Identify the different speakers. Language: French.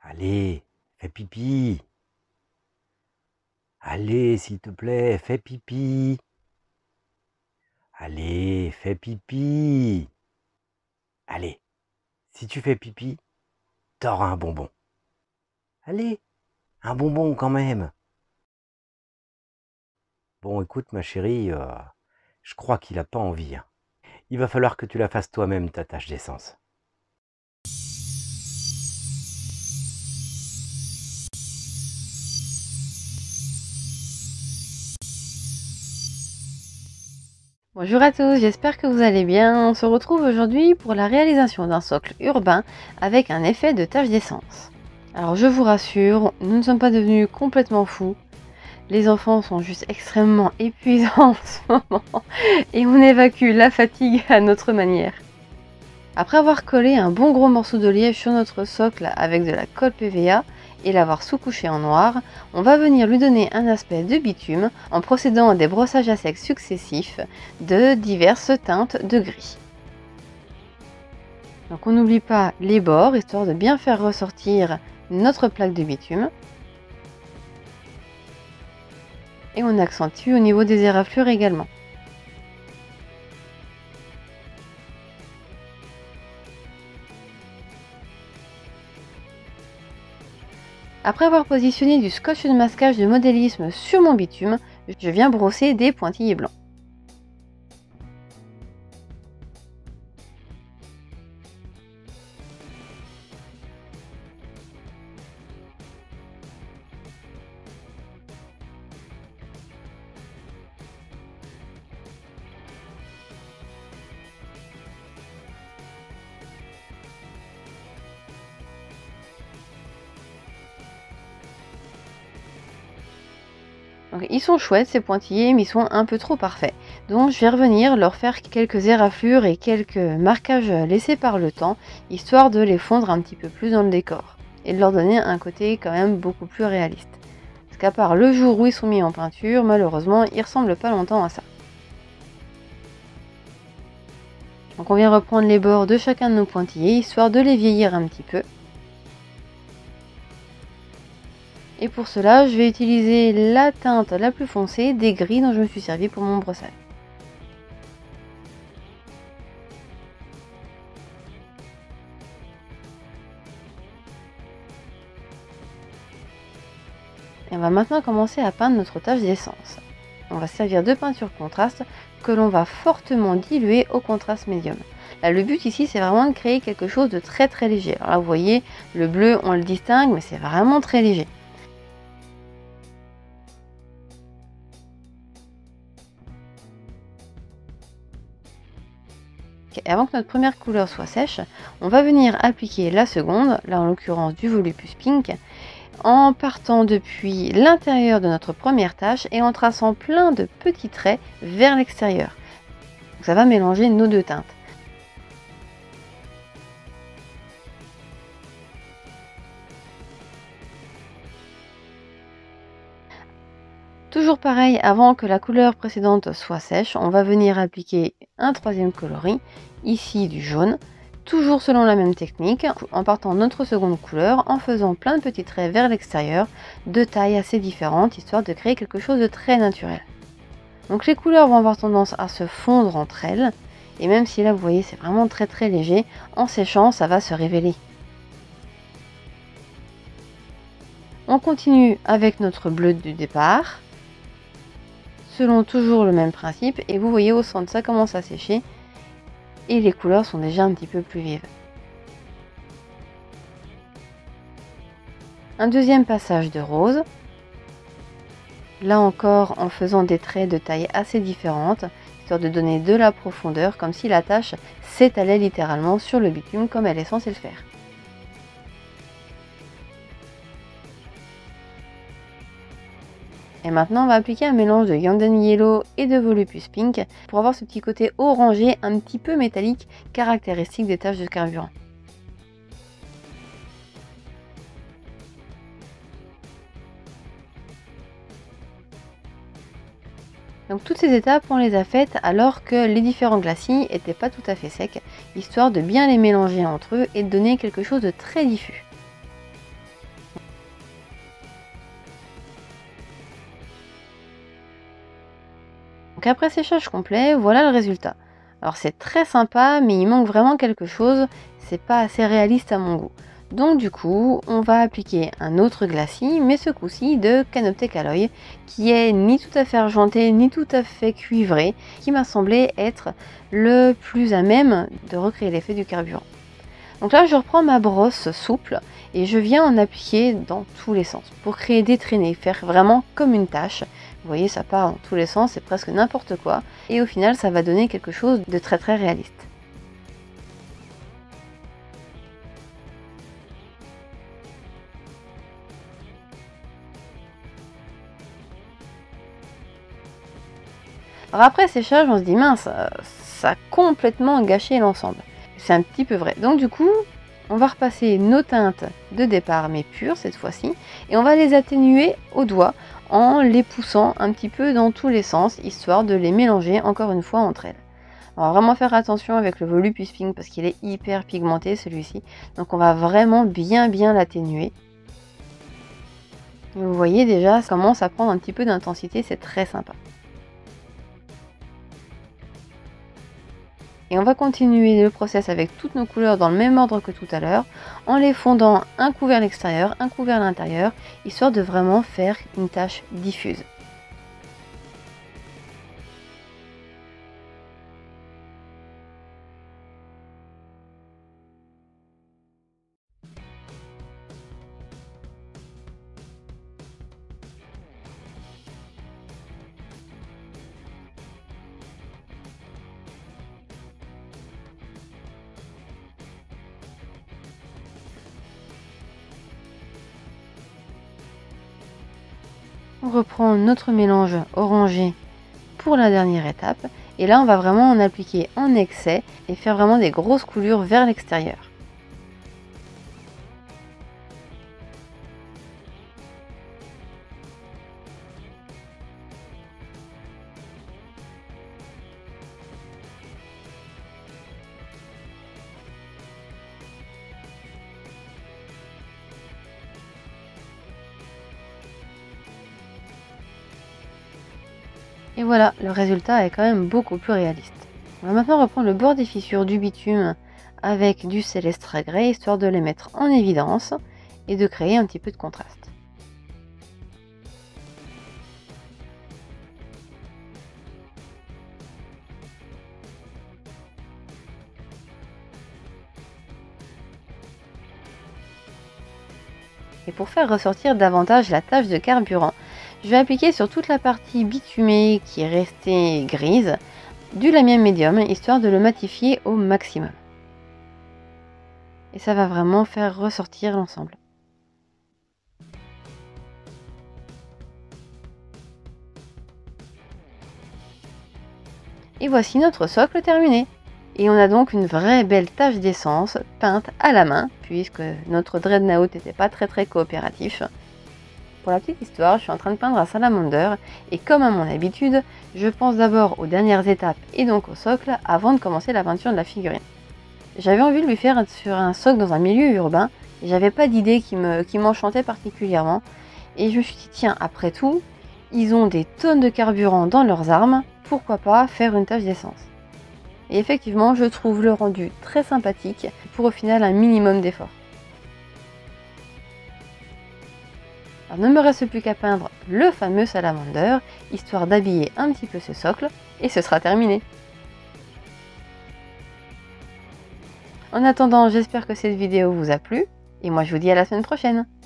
Speaker 1: Allez, fais pipi. Allez, s'il te plaît, fais pipi. Allez, fais pipi. Allez, si tu fais pipi, t'auras un bonbon. Allez, un bonbon quand même. Bon, écoute, ma chérie, je crois qu'il a pas envie, hein. Il va falloir que tu la fasses toi-même, ta tâche d'essence.
Speaker 2: Bonjour à tous, j'espère que vous allez bien. On se retrouve aujourd'hui pour la réalisation d'un socle urbain avec un effet de tache d'essence. Alors je vous rassure, nous ne sommes pas devenus complètement fous. Les enfants sont juste extrêmement épuisants en ce moment et on évacue la fatigue à notre manière. Après avoir collé un bon gros morceau de liège sur notre socle avec de la colle PVA et l'avoir sous-couché en noir, on va venir lui donner un aspect de bitume en procédant à des brossages à sec successifs de diverses teintes de gris. Donc on n'oublie pas les bords, histoire de bien faire ressortir notre plaque de bitume. Et on accentue au niveau des éraflures également. Après avoir positionné du scotch de masquage de modélisme sur mon bitume, je viens brosser des pointillés blancs. Donc, ils sont chouettes ces pointillés, mais ils sont un peu trop parfaits. Donc je vais revenir leur faire quelques éraflures et quelques marquages laissés par le temps, histoire de les fondre un petit peu plus dans le décor et de leur donner un côté quand même beaucoup plus réaliste. Parce qu'à part le jour où ils sont mis en peinture, malheureusement, ils ressemblent pas longtemps à ça. Donc on vient reprendre les bords de chacun de nos pointillés, histoire de les vieillir un petit peu. Et pour cela, je vais utiliser la teinte la plus foncée des gris dont je me suis servi pour mon brossage. Et on va maintenant commencer à peindre notre tache d'essence. On va servir de peinture contraste que l'on va fortement diluer au contraste médium. Là, le but ici, c'est vraiment de créer quelque chose de très léger. Alors là, vous voyez, le bleu, on le distingue, mais c'est vraiment très léger. Et avant que notre première couleur soit sèche, on va venir appliquer la seconde, là en l'occurrence du Volupus Pink, en partant depuis l'intérieur de notre première tache et en traçant plein de petits traits vers l'extérieur. Ça va mélanger nos deux teintes. Toujours pareil, avant que la couleur précédente soit sèche, on va venir appliquer un troisième coloris, ici du jaune, toujours selon la même technique, en partant de notre seconde couleur, en faisant plein de petits traits vers l'extérieur, de tailles assez différentes, histoire de créer quelque chose de très naturel. Donc les couleurs vont avoir tendance à se fondre entre elles, et même si là vous voyez c'est vraiment très léger, en séchant ça va se révéler. On continue avec notre bleu du départ, selon toujours le même principe, et vous voyez au centre ça commence à sécher et les couleurs sont déjà un petit peu plus vives. Un deuxième passage de rose, là encore en faisant des traits de taille assez différentes, histoire de donner de la profondeur, comme si la tache s'étalait littéralement sur le bitume comme elle est censée le faire. Et maintenant, on va appliquer un mélange de Yanden Yellow et de Volupus Pink pour avoir ce petit côté orangé un petit peu métallique caractéristique des taches de carburant. Donc toutes ces étapes, on les a faites alors que les différents glacis n'étaient pas tout à fait secs, histoire de bien les mélanger entre eux et de donner quelque chose de très diffus. Donc après séchage complet, voilà le résultat. Alors c'est très sympa, mais il manque vraiment quelque chose, c'est pas assez réaliste à mon goût. Donc du coup, on va appliquer un autre glacis, mais ce coup-ci de Canoptek Alloy, qui est ni tout à fait argenté, ni tout à fait cuivré, qui m'a semblé être le plus à même de recréer l'effet du carburant. Donc là, je reprends ma brosse souple et je viens en appliquer dans tous les sens pour créer des traînées, faire vraiment comme une tache. Vous voyez, ça part dans tous les sens, c'est presque n'importe quoi. Et au final, ça va donner quelque chose de très très réaliste. Alors après séchage, on se dit mince, ça a complètement gâché l'ensemble. C'est un petit peu vrai. Donc du coup, on va repasser nos teintes de départ, mais pures cette fois-ci, et on va les atténuer au doigt en les poussant un petit peu dans tous les sens, histoire de les mélanger encore une fois entre elles. On va vraiment faire attention avec le Volupus Pink parce qu'il est hyper pigmenté celui-ci, donc on va vraiment bien l'atténuer. Vous voyez déjà, ça commence à prendre un petit peu d'intensité, c'est très sympa. Et on va continuer le process avec toutes nos couleurs dans le même ordre que tout à l'heure, en les fondant un coup vers l'extérieur, un coup vers l'intérieur, histoire de vraiment faire une tache diffuse. On reprend notre mélange orangé pour la dernière étape et là on va vraiment en appliquer en excès et faire vraiment des grosses coulures vers l'extérieur. Et voilà, le résultat est quand même beaucoup plus réaliste. On va maintenant reprendre le bord des fissures du bitume avec du Célestra Grey, histoire de les mettre en évidence et de créer un petit peu de contraste. Et pour faire ressortir davantage la tache de carburant, je vais appliquer sur toute la partie bitumée qui est restée grise du lamium médium, histoire de le matifier au maximum. Et ça va vraiment faire ressortir l'ensemble. Et voici notre socle terminé. Et on a donc une vraie belle tache d'essence peinte à la main, puisque notre Dreadnought n'était pas très coopératif. Pour la petite histoire, je suis en train de peindre un salamander, et comme à mon habitude, je pense d'abord aux dernières étapes et donc au socle avant de commencer la peinture de la figurine. J'avais envie de lui faire sur un socle dans un milieu urbain, et j'avais pas d'idée qui m'enchantait particulièrement, et je me suis dit tiens, après tout, ils ont des tonnes de carburant dans leurs armes, pourquoi pas faire une tache d'essence. Et effectivement, je trouve le rendu très sympathique pour au final un minimum d'effort. Alors ne me reste plus qu'à peindre le fameux salamander, histoire d'habiller un petit peu ce socle, et ce sera terminé. En attendant, j'espère que cette vidéo vous a plu, et moi je vous dis à la semaine prochaine.